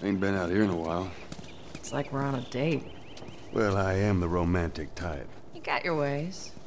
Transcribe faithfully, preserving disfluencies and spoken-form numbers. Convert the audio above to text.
Ain't been out here in a while. It's like we're on a date. Well, I am the romantic type. You got your ways.